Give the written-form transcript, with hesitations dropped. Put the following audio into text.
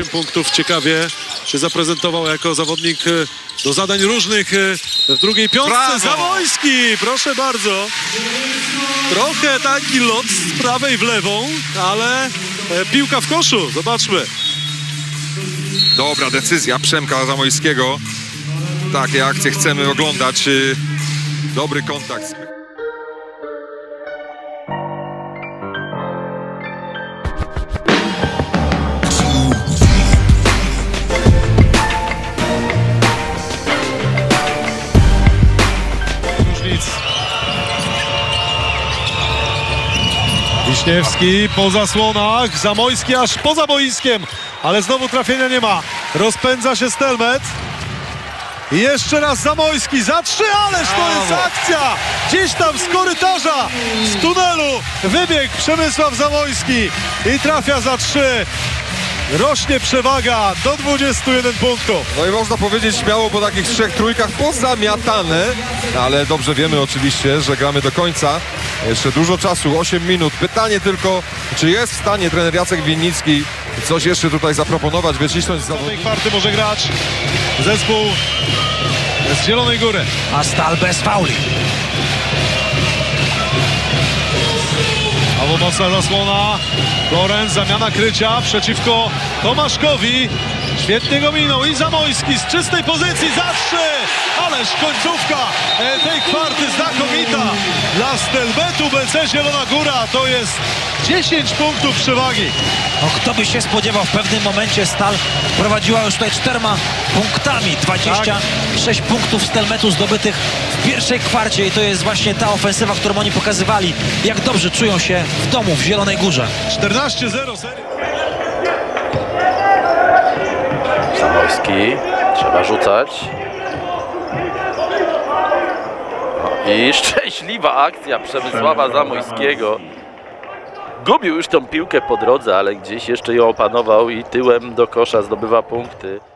punktów. Ciekawie się zaprezentował jako zawodnik do zadań różnych w drugiej piątce. Brawo! Zamojski, proszę bardzo. Trochę taki lot z prawej w lewą, ale piłka w koszu. Zobaczmy. Dobra decyzja Przemka Zamojskiego. Takie akcje chcemy oglądać. Dobry kontakt. Wiśniewski po zasłonach, Zamojski aż poza boiskiem, ale znowu trafienia nie ma. Rozpędza się Stelmet. I jeszcze raz Zamojski za 3, ależ to jest akcja! Gdzieś tam z korytarza, z tunelu wybiegł Przemysław Zamojski i trafia za 3. Rośnie przewaga do 21 punktów. No i można powiedzieć śmiało po takich 3 trójkach pozamiatane, ale dobrze wiemy oczywiście, że gramy do końca. Jeszcze dużo czasu, 8 minut. Pytanie tylko, czy jest w stanie trener Jacek Winnicki coś jeszcze tutaj zaproponować, wycisnąć z zawodników. Kwarty może grać zespół z Zielonej Góry. A Stal bez fauli. Albo mocna zasłona. Lorenz, zamiana krycia przeciwko Tomaszkowi. Świetnie go minął i Zamojski z czystej pozycji za 3. Ależ końcówka tej kwarty znakomita. Dla Stelmetu BC Zielona Góra to jest 10 punktów przewagi. No, kto by się spodziewał, w pewnym momencie Stal prowadziła już tutaj 4 punktami. 26 punktów Stelmetu zdobytych w pierwszej kwarcie i to jest właśnie ta ofensywa, którą oni pokazywali. Jak dobrze czują się w domu w Zielonej Górze. 14-0 serii. Zamojski, trzeba rzucać. No i szczęśliwa akcja Przemysława Zamojskiego. Gubił już tą piłkę po drodze, ale gdzieś jeszcze ją opanował i tyłem do kosza zdobywa punkty.